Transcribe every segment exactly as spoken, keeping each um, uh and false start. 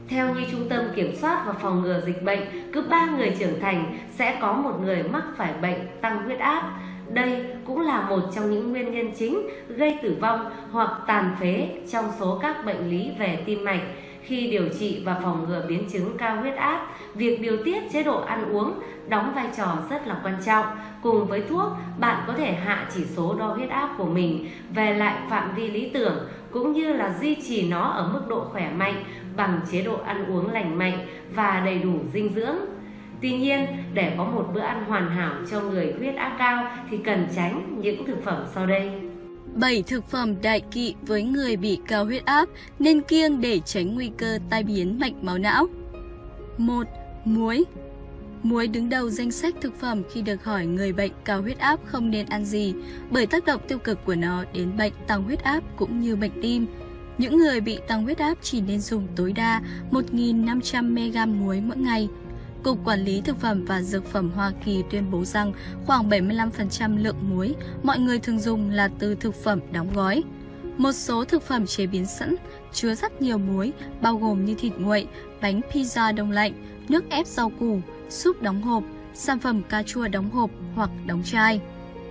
Theo như Trung tâm Kiểm soát và Phòng ngừa Dịch bệnh, cứ ba người trưởng thành sẽ có một người mắc phải bệnh tăng huyết áp. Đây cũng là một trong những nguyên nhân chính gây tử vong hoặc tàn phế trong số các bệnh lý về tim mạch. Khi điều trị và phòng ngừa biến chứng cao huyết áp, việc điều tiết chế độ ăn uống đóng vai trò rất là quan trọng. Cùng với thuốc, bạn có thể hạ chỉ số đo huyết áp của mình về lại phạm vi lý tưởng, cũng như là duy trì nó ở mức độ khỏe mạnh bằng chế độ ăn uống lành mạnh và đầy đủ dinh dưỡng. Tuy nhiên, để có một bữa ăn hoàn hảo cho người huyết áp cao thì cần tránh những thực phẩm sau đây. bảy thực phẩm đại kỵ với người bị cao huyết áp nên kiêng để tránh nguy cơ tai biến mạch máu não. một. Muối. Muối đứng đầu danh sách thực phẩm khi được hỏi người bệnh cao huyết áp không nên ăn gì, bởi tác động tiêu cực của nó đến bệnh tăng huyết áp cũng như bệnh tim. Những người bị tăng huyết áp chỉ nên dùng tối đa một nghìn năm trăm mi-li-gam muối mỗi ngày. Cục Quản lý Thực phẩm và Dược phẩm Hoa Kỳ tuyên bố rằng khoảng bảy mươi lăm phần trăm lượng muối mọi người thường dùng là từ thực phẩm đóng gói. Một số thực phẩm chế biến sẵn chứa rất nhiều muối, bao gồm như thịt nguội, bánh pizza đông lạnh, nước ép rau củ, súp đóng hộp, sản phẩm cà chua đóng hộp hoặc đóng chai.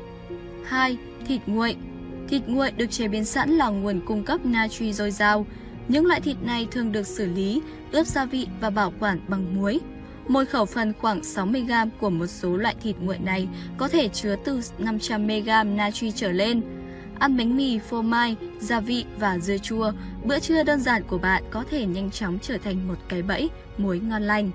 hai. Thịt nguội. Thịt nguội được chế biến sẵn là nguồn cung cấp natri dồi dào. Những loại thịt này thường được xử lý, ướp gia vị và bảo quản bằng muối. Một khẩu phần khoảng sáu mươi gam của một số loại thịt nguội này có thể chứa từ năm trăm mi-li-gam natri trở lên. Ăn bánh mì, phô mai, gia vị và dưa chua, bữa trưa đơn giản của bạn có thể nhanh chóng trở thành một cái bẫy muối ngon lành.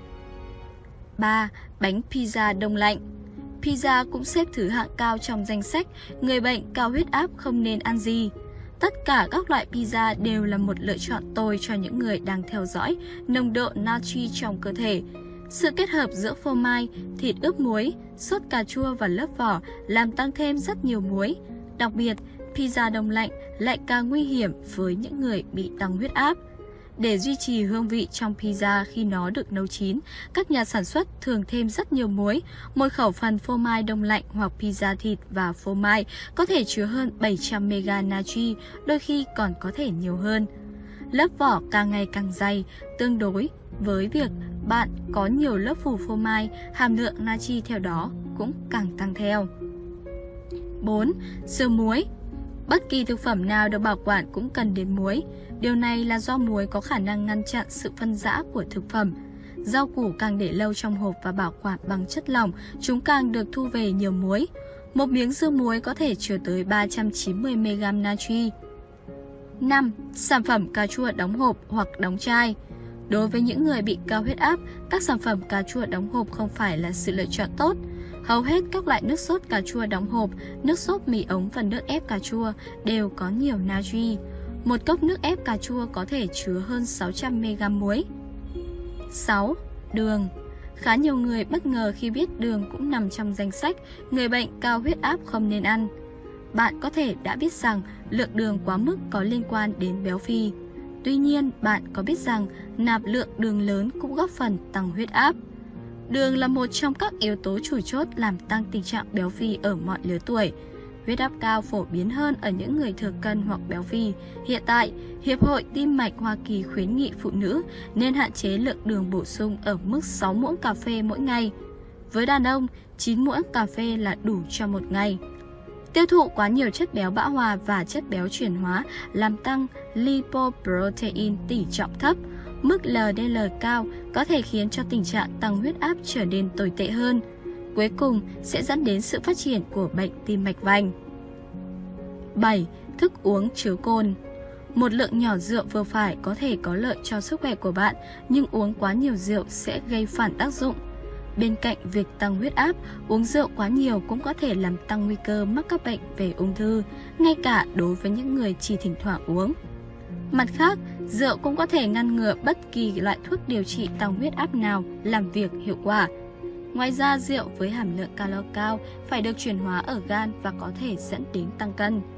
ba. Bánh pizza đông lạnh. Pizza cũng xếp thứ hạng cao trong danh sách người bệnh cao huyết áp không nên ăn gì. Tất cả các loại pizza đều là một lựa chọn tồi cho những người đang theo dõi nồng độ natri trong cơ thể. Sự kết hợp giữa phô mai, thịt ướp muối, sốt cà chua và lớp vỏ làm tăng thêm rất nhiều muối. Đặc biệt, pizza đông lạnh lại càng nguy hiểm với những người bị tăng huyết áp. Để duy trì hương vị trong pizza khi nó được nấu chín, các nhà sản xuất thường thêm rất nhiều muối. Một khẩu phần phô mai đông lạnh hoặc pizza thịt và phô mai có thể chứa hơn bảy trăm mi-li-gam natri, đôi khi còn có thể nhiều hơn. Lớp vỏ càng ngày càng dày, tương đối với việc bạn có nhiều lớp phủ phô mai, hàm lượng natri theo đó cũng càng tăng theo. bốn. Dưa muối. Bất kỳ thực phẩm nào được bảo quản cũng cần đến muối. Điều này là do muối có khả năng ngăn chặn sự phân rã của thực phẩm. Rau củ càng để lâu trong hộp và bảo quản bằng chất lỏng, chúng càng được thu về nhiều muối. Một miếng dưa muối có thể chứa tới ba trăm chín mươi mi-li-gam natri. năm. Sản phẩm cà chua đóng hộp hoặc đóng chai. Đối với những người bị cao huyết áp, các sản phẩm cà chua đóng hộp không phải là sự lựa chọn tốt. Hầu hết các loại nước sốt cà chua đóng hộp, nước sốt mì ống và nước ép cà chua đều có nhiều natri. Một cốc nước ép cà chua có thể chứa hơn sáu trăm mi-li-gam muối. sáu. Đường. Khá nhiều người bất ngờ khi biết đường cũng nằm trong danh sách người bệnh cao huyết áp không nên ăn. Bạn có thể đã biết rằng lượng đường quá mức có liên quan đến béo phì. Tuy nhiên, bạn có biết rằng nạp lượng đường lớn cũng góp phần tăng huyết áp. Đường là một trong các yếu tố chủ chốt làm tăng tình trạng béo phì ở mọi lứa tuổi. Huyết áp cao phổ biến hơn ở những người thừa cân hoặc béo phì. Hiện tại, Hiệp hội Tim mạch Hoa Kỳ khuyến nghị phụ nữ nên hạn chế lượng đường bổ sung ở mức sáu muỗng cà phê mỗi ngày. Với đàn ông, chín muỗng cà phê là đủ cho một ngày. Tiêu thụ quá nhiều chất béo bão hòa và chất béo chuyển hóa làm tăng lipoprotein tỷ trọng thấp. Mức lờ đê lờ cao có thể khiến cho tình trạng tăng huyết áp trở nên tồi tệ hơn. Cuối cùng sẽ dẫn đến sự phát triển của bệnh tim mạch vành. bảy. Thức uống chứa cồn. Một lượng nhỏ rượu vừa phải có thể có lợi cho sức khỏe của bạn, nhưng uống quá nhiều rượu sẽ gây phản tác dụng. Bên cạnh việc tăng huyết áp, uống rượu quá nhiều cũng có thể làm tăng nguy cơ mắc các bệnh về ung thư, ngay cả đối với những người chỉ thỉnh thoảng uống. Mặt khác, rượu cũng có thể ngăn ngừa bất kỳ loại thuốc điều trị tăng huyết áp nào làm việc hiệu quả. Ngoài ra, rượu với hàm lượng calo cao phải được chuyển hóa ở gan và có thể dẫn đến tăng cân.